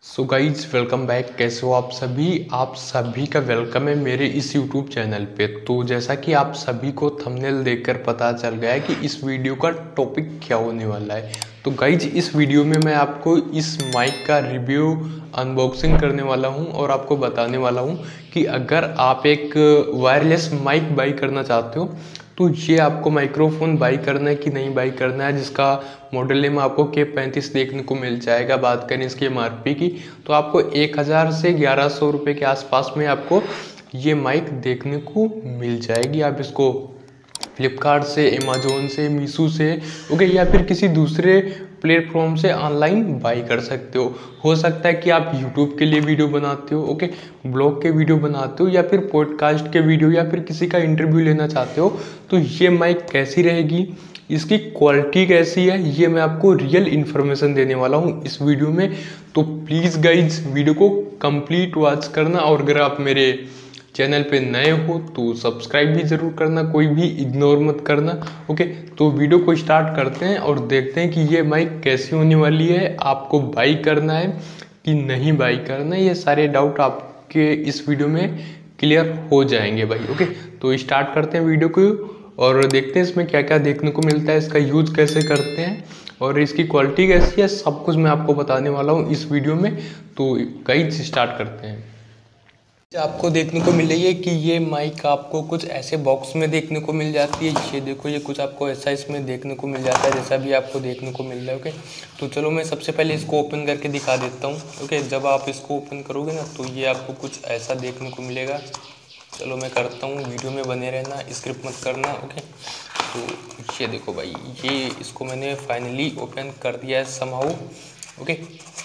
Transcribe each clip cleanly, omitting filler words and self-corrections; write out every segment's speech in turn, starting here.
So guys welcome back. कैसे हो आप सभी का वेलकम है मेरे इस यूट्यूब चैनल पे। तो जैसा कि आप सभी को थंबनेल देखकर पता चल गया है कि इस वीडियो का टॉपिक क्या होने वाला है। तो गाइज इस वीडियो में मैं आपको इस माइक का रिव्यू अनबॉक्सिंग करने वाला हूं और आपको बताने वाला हूं कि अगर आप एक वायरलेस माइक बाई करना चाहते हो तो ये आपको माइक्रोफोन बाई करना है कि नहीं बाई करना है, जिसका मॉडल नेम आपको K35 देखने को मिल जाएगा। बात करें इसकी MRP की तो आपको 1000 से 1100 रुपये के आसपास में आपको ये माइक देखने को मिल जाएगी। आप इसको फ्लिपकार्ट से, अमेजोन से, मीशो से ओके या फिर किसी दूसरे प्लेटफॉर्म से ऑनलाइन बाई कर सकते हो सकता है कि आप यूट्यूब के लिए वीडियो बनाते हो ओके, ब्लॉग के वीडियो बनाते हो या फिर पॉडकास्ट के वीडियो या फिर किसी का इंटरव्यू लेना चाहते हो तो ये माइक कैसी रहेगी, इसकी क्वालिटी कैसी है, ये मैं आपको रियल इन्फॉर्मेशन देने वाला हूँ इस वीडियो में। तो प्लीज़ गाइज वीडियो को कंप्लीट वॉच करना और अगर आप मेरे चैनल पे नए हो तो सब्सक्राइब भी ज़रूर करना, कोई भी इग्नोर मत करना ओके। तो वीडियो को स्टार्ट करते हैं और देखते हैं कि ये माइक कैसी होने वाली है, आपको बाई करना है कि नहीं बाई करना है। ये सारे डाउट आपके इस वीडियो में क्लियर हो जाएंगे भाई ओके। तो स्टार्ट करते हैं वीडियो को और देखते हैं इसमें क्या क्या देखने को मिलता है, इसका यूज कैसे करते हैं और इसकी क्वालिटी कैसी है, सब कुछ मैं आपको बताने वाला हूँ इस वीडियो में। तो गाइस स्टार्ट करते हैं। आपको देखने को मिल रही है कि ये माइक आपको कुछ ऐसे बॉक्स में देखने को मिल जाती है। ये देखो, ये कुछ आपको ऐसा इसमें देखने को मिल जाता है जैसा भी आपको देखने को मिल रहा है ओके। तो चलो मैं सबसे पहले इसको ओपन करके दिखा देता हूँ ओके। जब आप इसको ओपन करोगे ना तो ये आपको कुछ ऐसा देखने को मिलेगा। चलो मैं करता हूँ, वीडियो में बने रहना, स्क्रिप्ट मत करना ओके। तो ये देखो भाई, ये इसको मैंने फाइनली ओपन कर दिया है समहाउ ओके।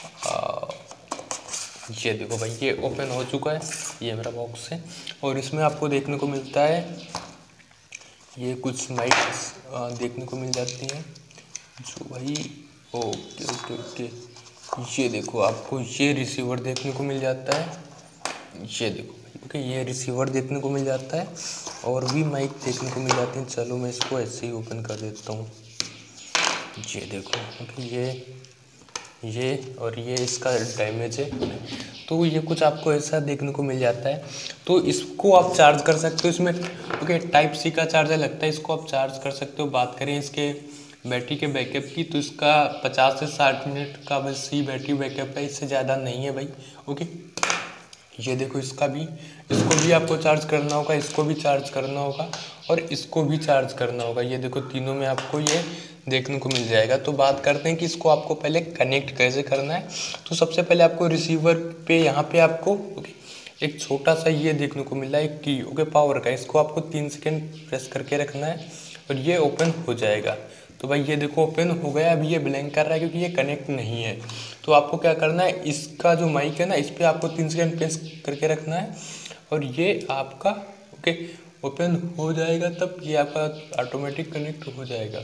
ये देखो भाई, ये ओपन हो चुका है, ये मेरा बॉक्स है और इसमें आपको देखने को मिलता है ये कुछ माइक्स देखने को मिल जाती हैं जो भाई ओके ओके ओके। ये देखो आपको ये रिसीवर देखने को मिल जाता है, ये देखो भाई ओके, ये रिसीवर देखने को मिल जाता है और भी माइक देखने को मिल जाते हैं। चलो मैं इसको ऐसे ही ओपन कर देता हूँ। ये देखो ओके, ये और ये इसका डैमेज है तो ये कुछ आपको ऐसा देखने को मिल जाता है। तो इसको आप चार्ज कर सकते हो, इसमें ओके टाइप सी का चार्जर लगता है, इसको आप चार्ज कर सकते हो। बात करें इसके बैटरी के बैकअप की तो इसका 50 से 60 मिनट का बस ही बैटरी बैकअप है, इससे ज़्यादा नहीं है भाई ओके। ये देखो इसको भी आपको चार्ज करना होगा, इसको भी चार्ज करना होगा और इसको भी चार्ज करना होगा। ये देखो तीनों में आपको ये देखने को मिल जाएगा। तो बात करते हैं कि इसको आपको पहले कनेक्ट कैसे करना है। तो सबसे पहले आपको रिसीवर पे यहाँ पे आपको ओके एक छोटा सा ये देखने को मिल रहा है एक की ओके पावर का, इसको आपको 3 सेकेंड प्रेस करके रखना है और ये ओपन हो जाएगा। तो भाई ये देखो ओपन हो गया, अभी ये ब्लैंक कर रहा है क्योंकि ये कनेक्ट नहीं है। तो आपको क्या करना है, इसका जो माइक है ना इस पर आपको 3 सेकेंड प्रेस करके रखना है और ये आपका ओके ओपन हो जाएगा, तब ये आपका ऑटोमेटिक कनेक्ट हो जाएगा।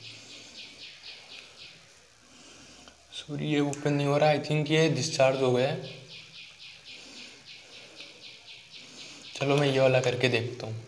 सॉरी ये ओपन नहीं हो रहा, आई थिंक ये डिस्चार्ज हो गया है। चलो मैं ये वाला करके देखता हूँ।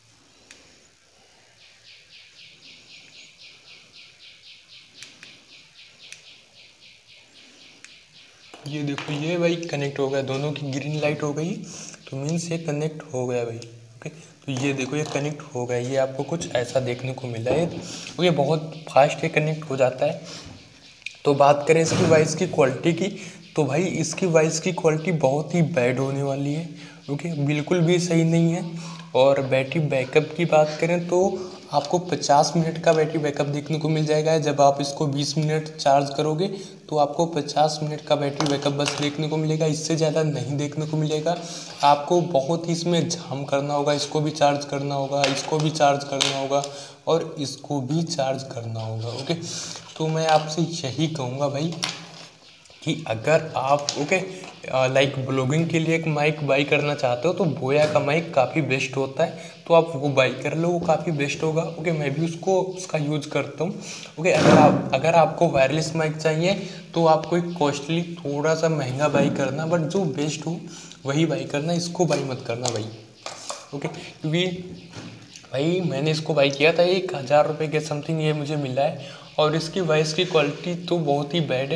ये देखो ये भाई कनेक्ट हो गया, दोनों की ग्रीन लाइट हो गई तो मीन्स ये कनेक्ट हो गया भाई ओके। तो ये देखो ये कनेक्ट हो गया, ये आपको कुछ ऐसा देखने को मिला है तो ये बहुत फास्ट ये कनेक्ट हो जाता है। तो बात करें इसकी वॉइस की क्वालिटी की तो भाई इसकी वॉइस की क्वालिटी बहुत ही बैड होने वाली है ओके, बिल्कुल भी सही नहीं है। और बैटरी बैकअप की बात करें तो आपको 50 मिनट का बैटरी बैकअप देखने को मिल जाएगा। जब आप इसको 20 मिनट चार्ज करोगे तो आपको 50 मिनट का बैटरी बैकअप बस देखने को मिलेगा, इससे ज़्यादा नहीं देखने को मिलेगा। आपको बहुत ही इसमें जाम करना होगा, इसको भी चार्ज करना होगा, इसको भी चार्ज करना होगा और इसको भी चार्ज करना होगा ओके। तो मैं आपसे यही कहूँगा भाई कि अगर आप ओके लाइक ब्लॉगिंग के लिए एक माइक बाई करना चाहते हो तो बोया का माइक काफ़ी बेस्ट होता है, तो आप वो बाई कर लो, वो काफ़ी बेस्ट होगा ओके। मैं भी उसका यूज करता हूँ ओके। अगर आपको वायरलेस माइक चाहिए तो आपको एक कॉस्टली थोड़ा सा महंगा बाई करना, बट जो बेस्ट हो वही बाई करना, इसको बाई मत करना भाई ओके। क्योंकि भाई मैंने इसको बाई किया था 1000 रुपये के समथिंग ये मुझे मिला है और इसकी वॉइस की क्वालिटी तो बहुत ही बैड है,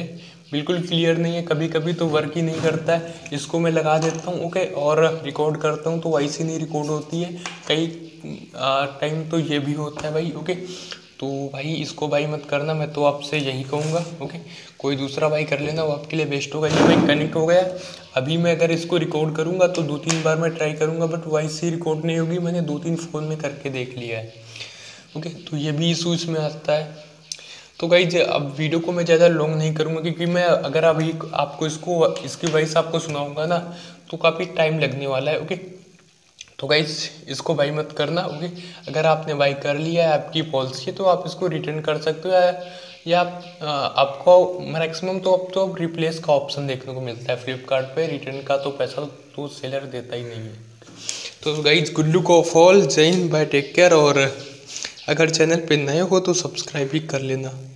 बिल्कुल क्लियर नहीं है, कभी कभी तो वर्क ही नहीं करता है। इसको मैं लगा देता हूँ ओके, और रिकॉर्ड करता हूँ तो वैसे नहीं रिकॉर्ड होती है, कई टाइम तो ये भी होता है भाई ओके। तो भाई इसको भाई मत करना, मैं तो आपसे यही कहूँगा ओके। कोई दूसरा भाई कर लेना, वो आपके लिए बेस्ट होगा। ये भाई कनेक्ट हो गया। अभी मैं अगर इसको रिकॉर्ड करूँगा तो 2-3 बार मैं ट्राई करूँगा, बट वैसे ही रिकॉर्ड नहीं होगी। मैंने 2-3 फ़ोन में करके देख लिया है ओके। तो ये भी इशू इसमें आता है। तो गाइज अब वीडियो को मैं ज़्यादा लॉन्ग नहीं करूँगा, क्योंकि मैं अगर अभी आपको इसकी वॉइस आपको सुनाऊँगा ना तो काफ़ी टाइम लगने वाला है ओके। तो गाइज इसको बाई मत करना ओके। अगर आपने बाई कर लिया है, आपकी पॉलिसी है, तो आप इसको रिटर्न कर सकते हो, या आपको मैक्सिमम तो अब तो रिप्लेस का ऑप्शन देखने को मिलता है फ्लिपकार्ट पे। रिटर्न का तो पैसा तो सेलर देता ही नहीं है। तो guys good luck of all, Jai Hind, bye, take care. और अगर चैनल पे नए हो तो सब्सक्राइब भी कर लेना।